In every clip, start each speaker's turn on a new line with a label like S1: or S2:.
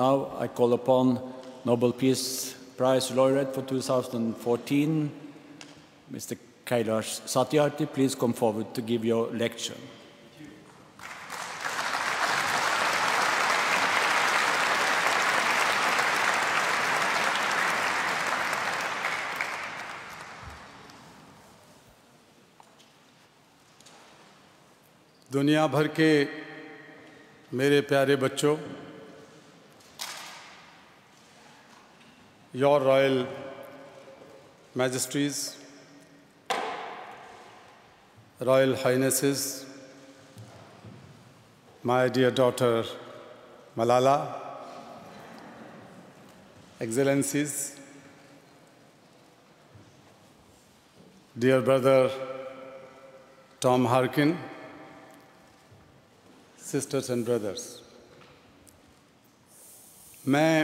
S1: Now I call upon Nobel Peace Prize laureate for 2014, Mr. Kailash Satyarthi. Please come forward to give your lecture.
S2: दुनिया भर के मेरे प्यारे बच्चों, Your Royal Majesties, Royal Highnesses, my dear daughter Malala, Excellencies, dear brother Tom Harkin, sisters and brothers, मैं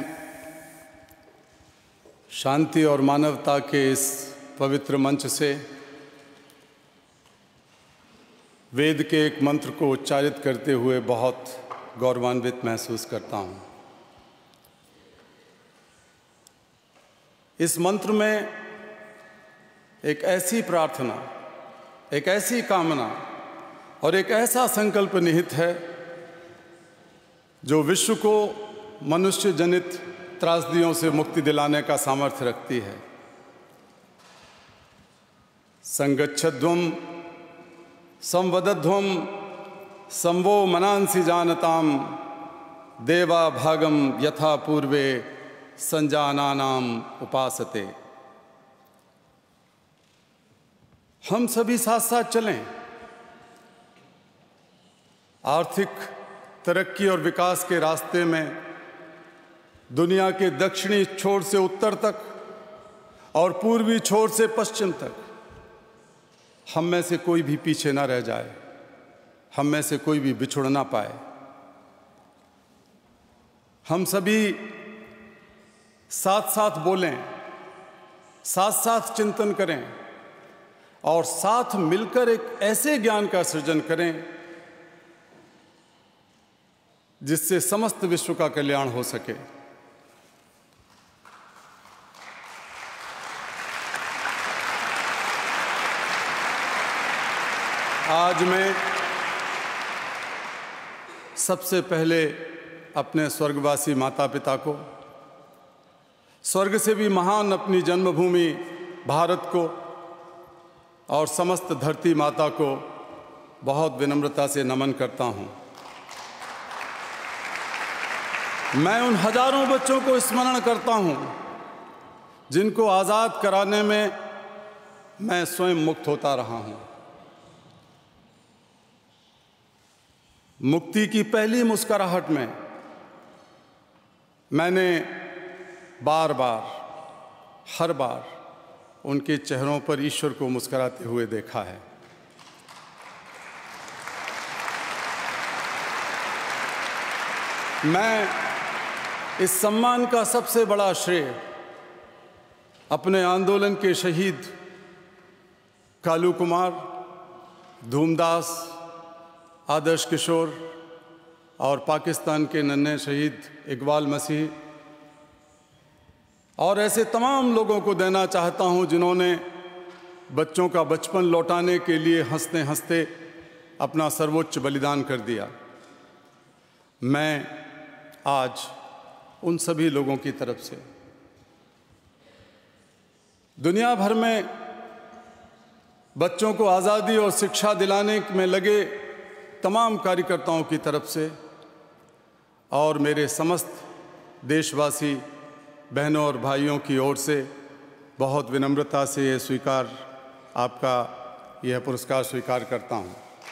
S2: शांति और मानवता के इस पवित्र मंच से वेद के एक मंत्र को उच्चारित करते हुए बहुत गौरवान्वित महसूस करता हूँ। इस मंत्र में एक ऐसी प्रार्थना, एक ऐसी कामना और एक ऐसा संकल्प निहित है जो विश्व को मनुष्य जनित त्रासदियों से मुक्ति दिलाने का सामर्थ्य रखती है। संगच्छध्वम संवदध्वम संवो मनांसि जानताम देवा भागम यथा पूर्वे संजानानाम उपासते। हम सभी साथ साथ चलें, आर्थिक तरक्की और विकास के रास्ते में दुनिया के दक्षिणी छोर से उत्तर तक और पूर्वी छोर से पश्चिम तक हम में से कोई भी पीछे ना रह जाए, हम में से कोई भी बिछुड़ ना पाए। हम सभी साथ साथ बोलें, साथ साथ चिंतन करें और साथ मिलकर एक ऐसे ज्ञान का सृजन करें जिससे समस्त विश्व का कल्याण हो सके। आज मैं सबसे पहले अपने स्वर्गवासी माता पिता को, स्वर्ग से भी महान अपनी जन्मभूमि भारत को और समस्त धरती माता को बहुत विनम्रता से नमन करता हूँ। मैं उन हजारों बच्चों को स्मरण करता हूँ जिनको आज़ाद कराने में मैं स्वयं मुक्त होता रहा हूँ। मुक्ति की पहली मुस्कुराहट में मैंने बार बार, हर बार उनके चेहरों पर ईश्वर को मुस्कुराते हुए देखा है। मैं इस सम्मान का सबसे बड़ा श्रेय अपने आंदोलन के शहीद कालू कुमार, धूमदास, आदर्श किशोर और पाकिस्तान के नन्हे शहीद इकबाल मसीह और ऐसे तमाम लोगों को देना चाहता हूं जिन्होंने बच्चों का बचपन लौटाने के लिए हंसते हंसते अपना सर्वोच्च बलिदान कर दिया। मैं आज उन सभी लोगों की तरफ से दुनिया भर में बच्चों को आज़ादी और शिक्षा दिलाने में लगे तमाम कार्यकर्ताओं की तरफ से और मेरे समस्त देशवासी बहनों और भाइयों की ओर से बहुत विनम्रता से यह पुरस्कार स्वीकार करता हूं।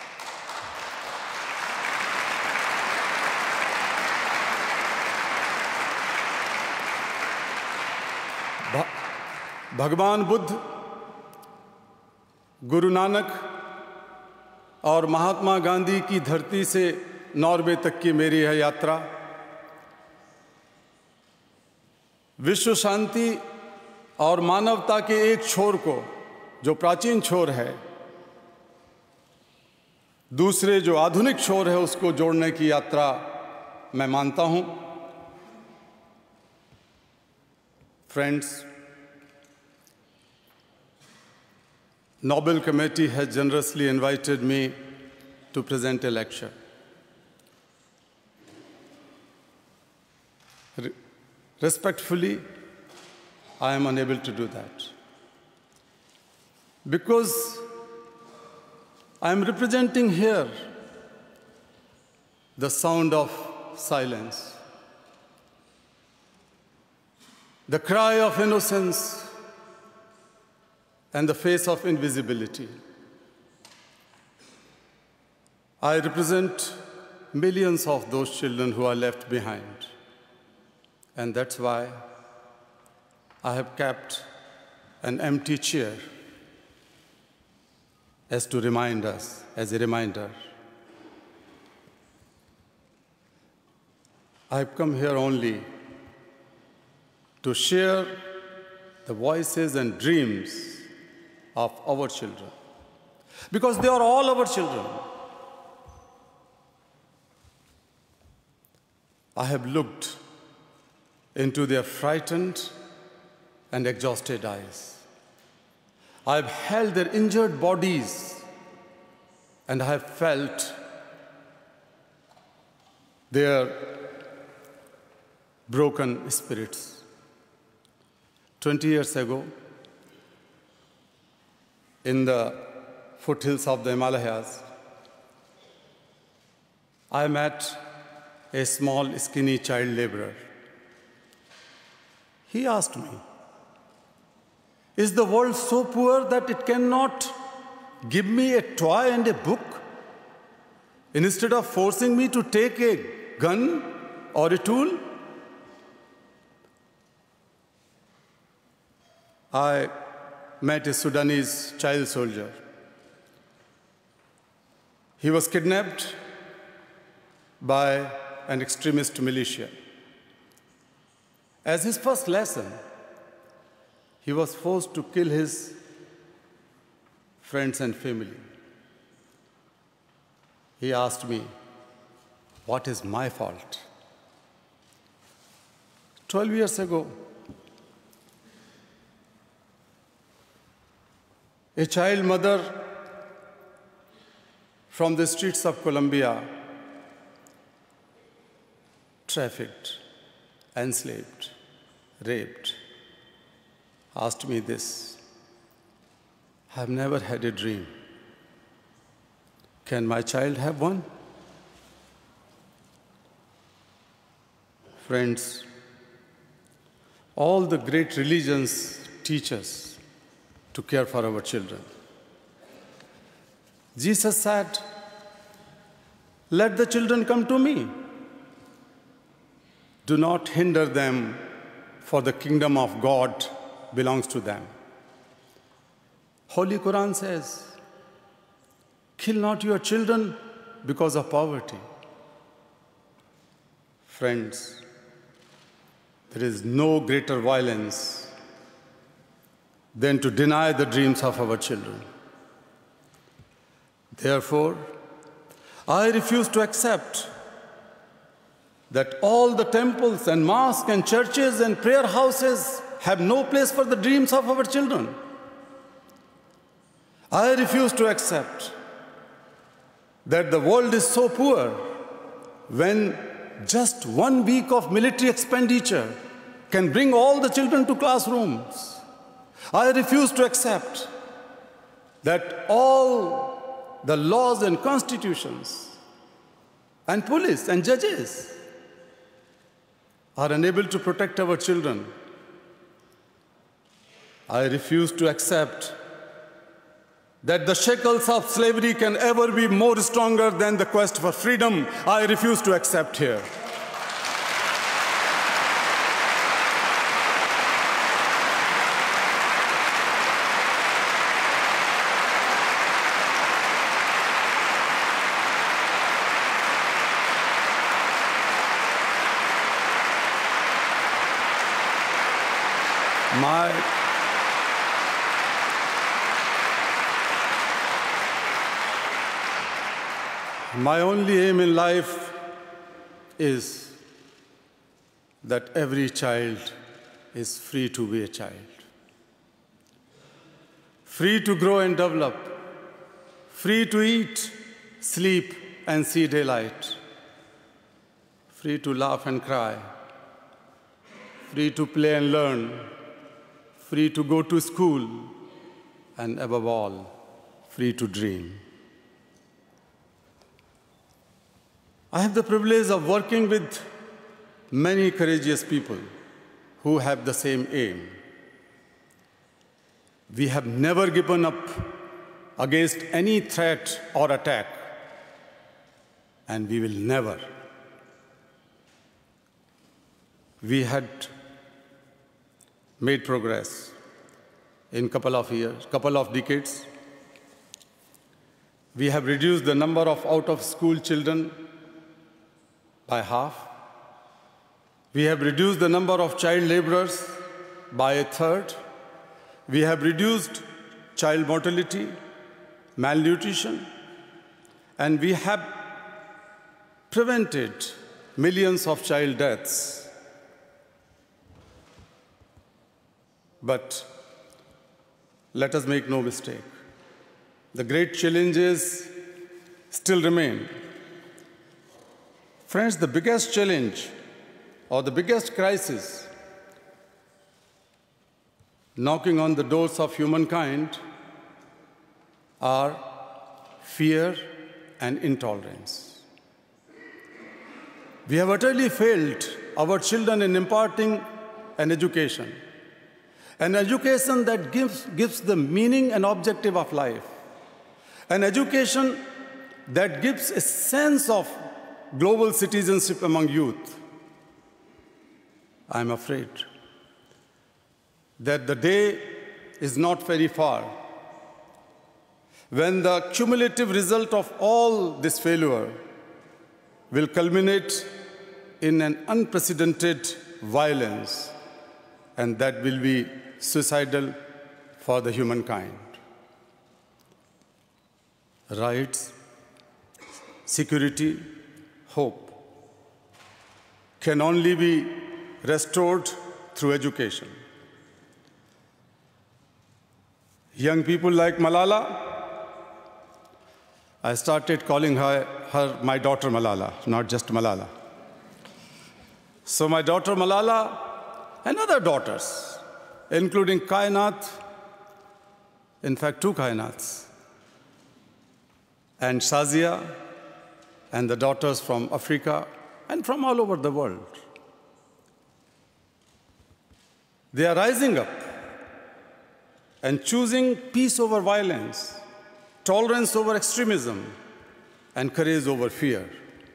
S2: भगवान बुद्ध, गुरु नानक और महात्मा गांधी की धरती से नॉर्वे तक की मेरी यह यात्रा विश्व शांति और मानवता के एक छोर को, जो प्राचीन छोर है, दूसरे जो आधुनिक छोर है, उसको जोड़ने की यात्रा मैं मानता हूं। Friends, Nobel Committee has generously invited me to present a lecture. Respectfully, I am unable to do that because I am representing here the sound of silence, the cry of innocence, and the face of invisibility. I represent millions of those children who are left behind. And that's why I have kept an empty chair as a reminder. I've come here only to share the voices and dreams of our children, because they are all our children. I have looked into their frightened and exhausted eyes. I have held their injured bodies, and I have felt their broken spirits. 20 years ago, in the foothills of the Himalayas, I met a small, skinny child laborer. He asked me, "Is the world so poor that it cannot give me a toy and a book instead of forcing me to take a gun or a tool?" I met a Sudanese child soldier. He was kidnapped by an extremist militia. As his first lesson, he was forced to kill his friends and family. He asked me, "What is my fault?" 12 years ago, a child mother from the streets of Colombia, trafficked, enslaved, raped, asked me this, "I have never had a dream. Can my child have one?" Friends, all the great religions teach us to care for our children. Jesus said, "Let the children come to me. Do not hinder them, for the kingdom of God belongs to them." Holy Quran says, "Kill not your children because of poverty." Friends, there is no greater violence than to deny the dreams of our children. Therefore, I refuse to accept that all the temples and mosques and churches and prayer houses have no place for the dreams of our children. I refuse to accept that the world is so poor when just 1 week of military expenditure can bring all the children to classrooms. I refuse to accept that all the laws and constitutions and police and judges are unable to protect our children. I refuse to accept that the shackles of slavery can ever be more stronger than the quest for freedom. I refuse to accept here. My only aim in life is that every child is free to be a child. Free to grow and develop. Free to eat, sleep, and see daylight. Free to laugh and cry. Free to play and learn. Free to go to school. And above all, free to dream. I have the privilege of working with many courageous people who have the same aim. We have never given up against any threat or attack, and we will never. We had made progress in couple of decades. We have reduced the number of out-of-school children by half. We have reduced the number of child laborers by a third. We have reduced child mortality, malnutrition, and we have prevented millions of child deaths. But let us make no mistake. The great challenges still remain. Friends, the biggest challenge or the biggest crisis knocking on the doors of humankind are fear and intolerance. We have utterly failed our children in imparting an education that gives the meaning and objective of life, an education that gives a sense of global citizenship among youth. I'm afraid that the day is not very far when the cumulative result of all this failure will culminate in an unprecedented violence, and that will be suicidal for the humankind. Rights, security, hope can only be restored through education. Young people like Malala, I started calling her my daughter Malala, not just Malala. So my daughter Malala and other daughters, including Kainat, in fact 2 Kainats, and Shazia, and the daughters from Africa and from all over the world. They are rising up and choosing peace over violence, tolerance over extremism, and courage over fear.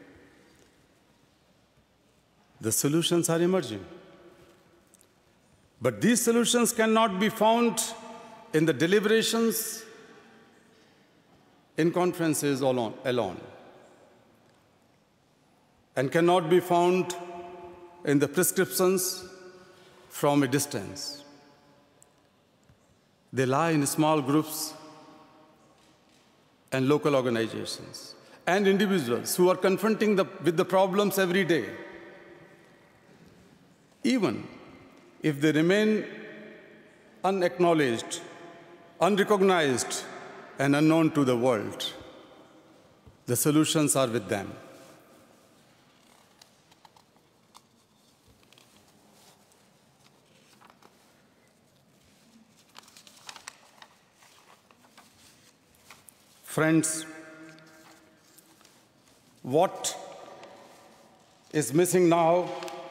S2: The solutions are emerging. But these solutions cannot be found in the deliberations, in conferences alone, and cannot be found in the prescriptions from a distance. They lie in small groups and local organizations and individuals who are confronting with the problems every day. Even if they remain unacknowledged, unrecognized, and unknown to the world, the solutions are with them. Friends, what is missing now?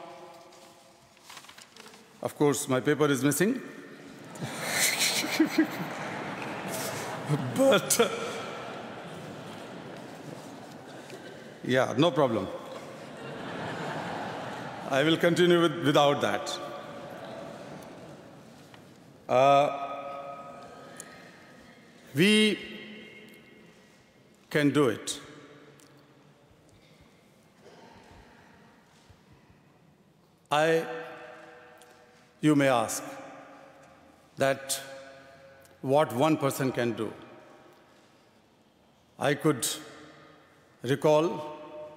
S2: Of course, my paper is missing. But, yeah, no problem. I will continue without that. We can do it. You may ask that what one person can do. I could recall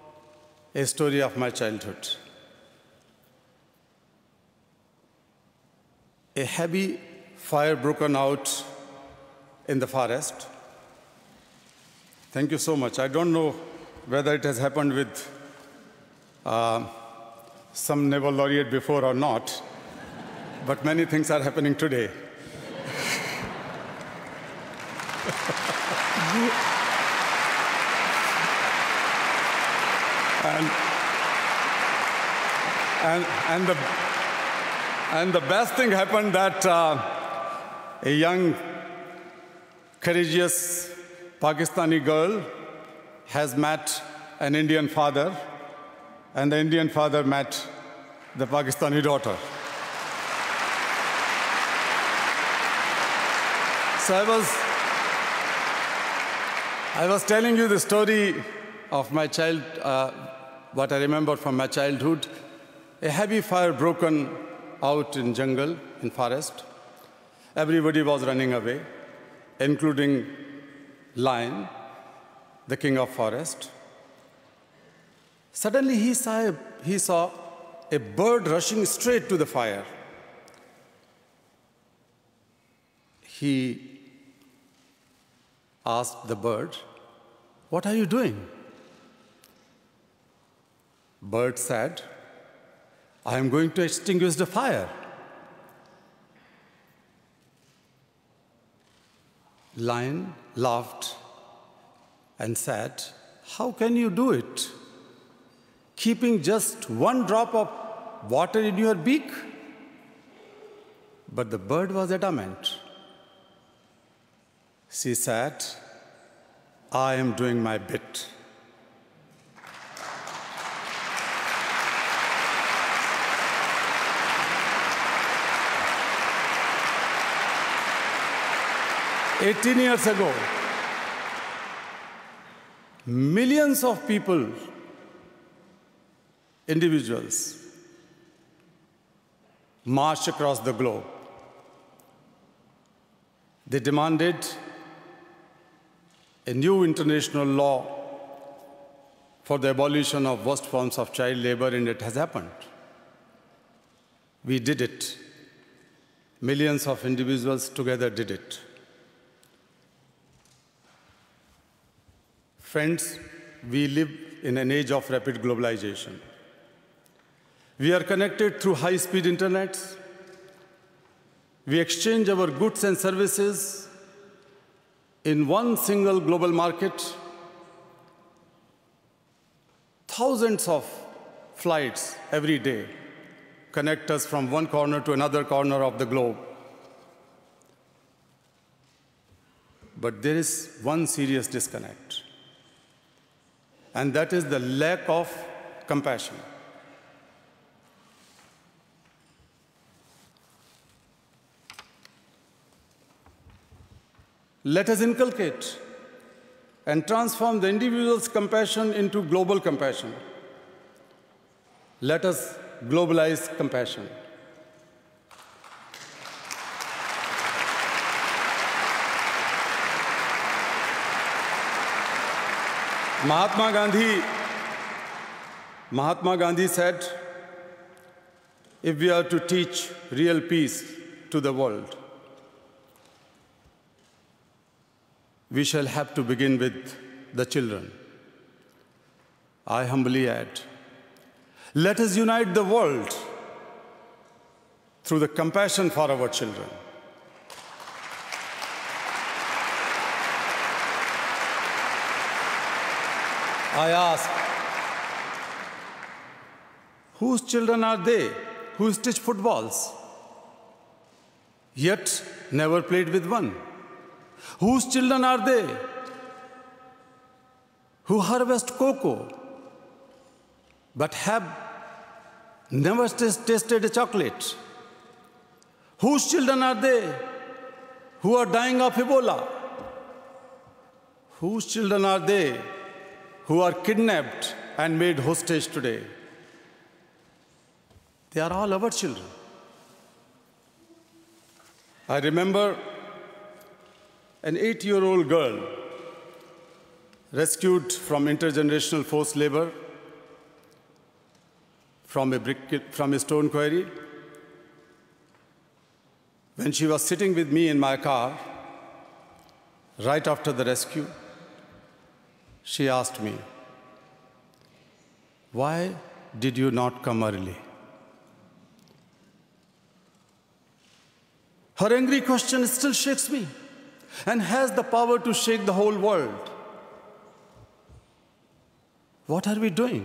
S2: a story of my childhood. a heavy fire broken out in the forest. Thank you so much. I don't know whether it has happened with some Nobel laureate before or not, but many things are happening today. And the best thing happened that a young, courageous Pakistani girl has met an Indian father, and the Indian father met the Pakistani daughter. So I was telling you the story of my child, what I remember from my childhood. A heavy fire broken out in jungle, in forest. Everybody was running away, including lion, the king of forest. Suddenly he saw a bird rushing straight to the fire. He asked the bird, "What are you doing?" Bird said, "I am going to extinguish the fire." Lion laughed and said, "How can you do it, keeping just one drop of water in your beak?" But the bird was adamant. She said, "I am doing my bit." "18 years ago, millions of people, individuals, marched across the globe. They demanded a new international law for the abolition of worst forms of child labor, and it has happened. We did it. Millions of individuals together did it. Friends, we live in an age of rapid globalization. We are connected through high-speed internet. We exchange our goods and services in one single global market. Thousands of flights every day connect us from one corner to another corner of the globe. But there is one serious disconnect, and that is the lack of compassion. Let us inculcate and transform the individual's compassion into global compassion. Let us globalize compassion. Mahatma Gandhi said, if we are to teach real peace to the world, we shall have to begin with the children. I humbly add, let us unite the world through the compassion for our children. I ask, whose children are they who stitch footballs, yet never played with one? Whose children are they who harvest cocoa, but have never tasted a chocolate? Whose children are they who are dying of Ebola? Whose children are they who are kidnapped and made hostage today? They are all our children. I remember an 8-year-old girl rescued from intergenerational forced labor from a stone quarry. When she was sitting with me in my car, right after the rescue, she asked me, "Why did you not come early?" Her angry question still shakes me and has the power to shake the whole world. What are we doing?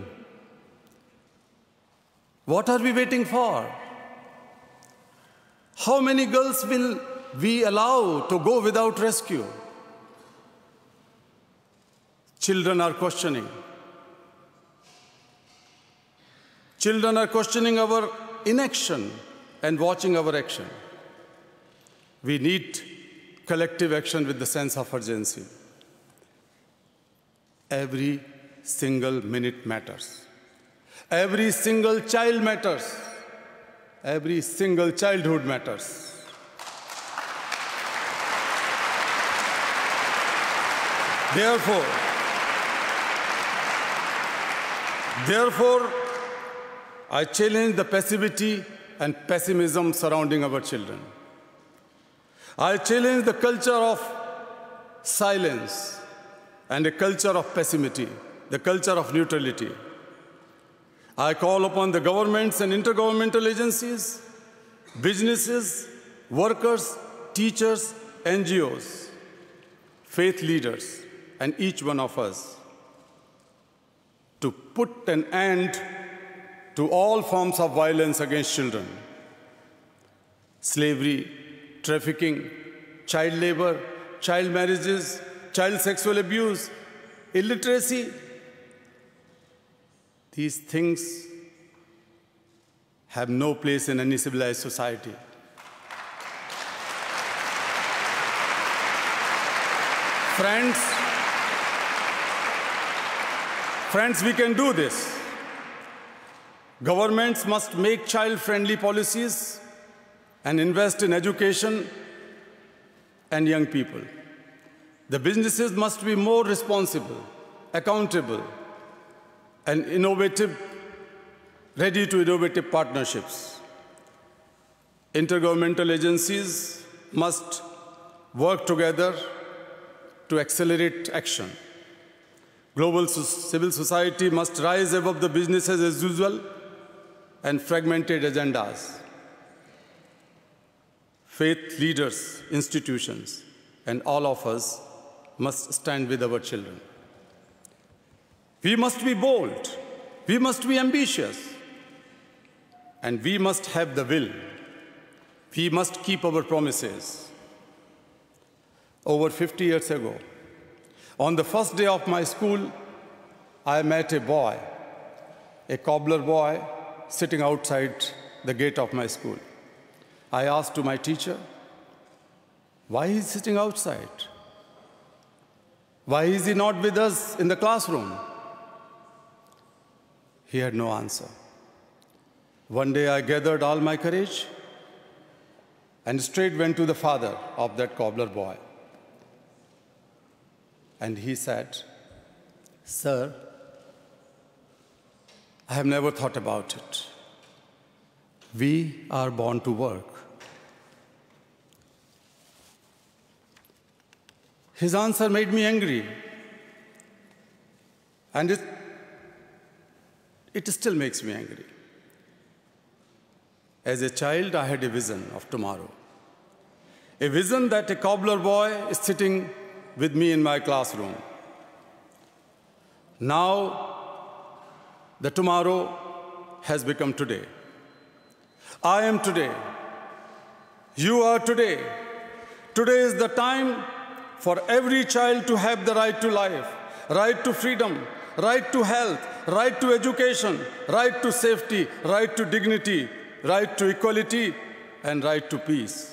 S2: What are we waiting for? How many girls will we allow to go without rescue? Children are questioning. Children are questioning our inaction and watching our action. We need collective action with the sense of urgency. Every single minute matters. Every single child matters. Every single childhood matters. Therefore, I challenge the passivity and pessimism surrounding our children. I challenge the culture of silence and a culture of passivity, the culture of neutrality. I call upon the governments and intergovernmental agencies, businesses, workers, teachers, NGOs, faith leaders, and each one of us to put an end to all forms of violence against children. Slavery, trafficking, child labor, child marriages, child sexual abuse, illiteracy. These things have no place in any civilized society. Friends, we can do this. Governments must make child-friendly policies and invest in education and young people. The businesses must be more responsible, accountable, and innovative, ready to innovative partnerships. Intergovernmental agencies must work together to accelerate action. Global civil society must rise above the businesses as usual and fragmented agendas. Faith leaders, institutions, and all of us must stand with our children. We must be bold, we must be ambitious, and we must have the will. We must keep our promises. Over 50 years ago, on the first day of my school, I met a boy, a cobbler boy, sitting outside the gate of my school. I asked to my teacher, why is he sitting outside? Why is he not with us in the classroom? He had no answer. One day I gathered all my courage and straight went to the father of that cobbler boy. And he said, "Sir, I have never thought about it. We are born to work." His answer made me angry. And it still makes me angry. As a child, I had a vision of tomorrow. A vision that a cobbler boy is sitting with me in my classroom. Now, the tomorrow has become today. I am today. You are today. Today is the time for every child to have the right to life, right to freedom, right to health, right to education, right to safety, right to dignity, right to equality, and right to peace.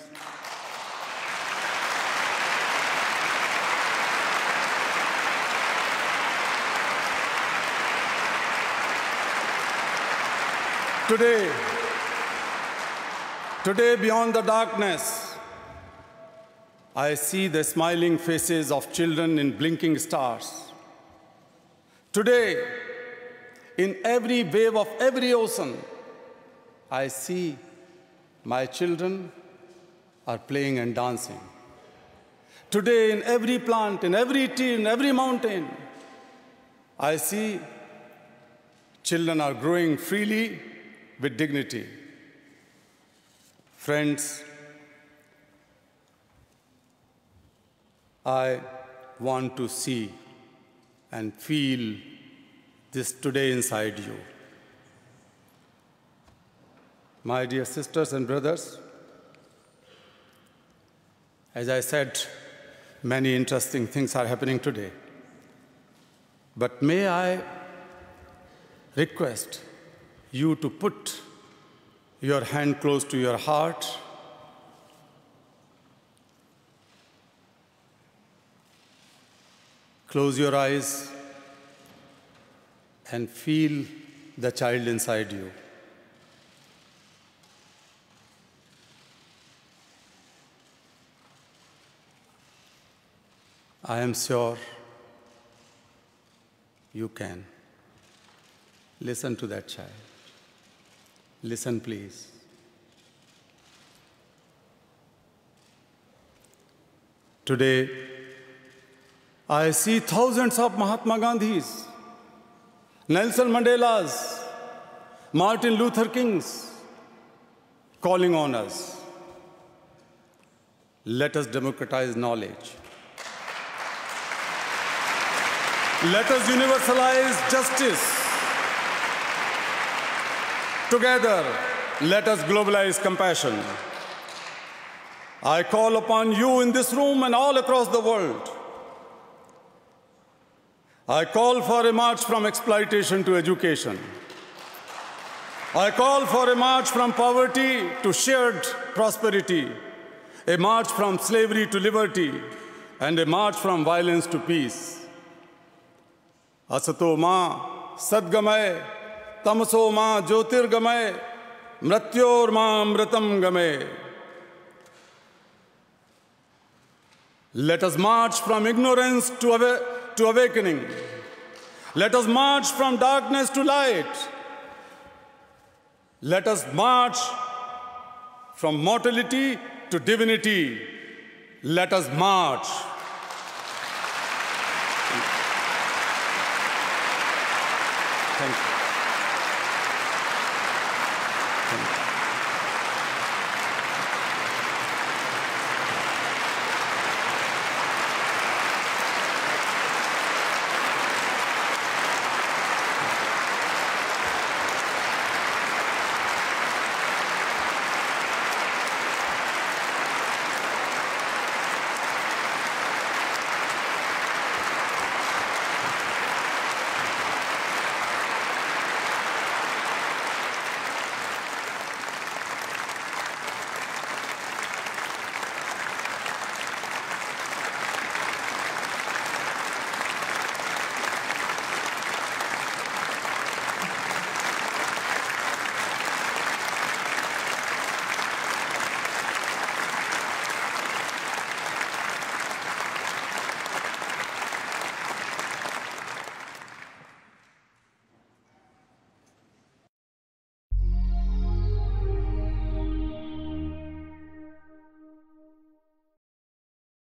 S2: Today, beyond the darkness, I see the smiling faces of children in blinking stars. Today, in every wave of every ocean, I see my children are playing and dancing. Today, in every plant, in every tree, in every mountain, I see children are growing freely with dignity. Friends, I want to see and feel this today inside you. My dear sisters and brothers, as I said, many interesting things are happening today. But may I request you to put your hand close to your heart close your eyes and feel the child inside you. I am sure you can. Listen to that child. Listen, please. Today, I see thousands of Mahatma Gandhis, Nelson Mandelas, Martin Luther Kings calling on us. Let us democratize knowledge. Let us universalize justice. Together, let us globalize compassion. I call upon you in this room and all across the world. I call for a march from exploitation to education. I call for a march from poverty to shared prosperity, a march from slavery to liberty, and a march from violence to peace. Asato ma sadgamay, tamso ma jyotirgamay, mrityor ma amritam gamay. Let us march from ignorance to awakening. Let us march from darkness to light. Let us march from mortality to divinity. Let us march. Thank you.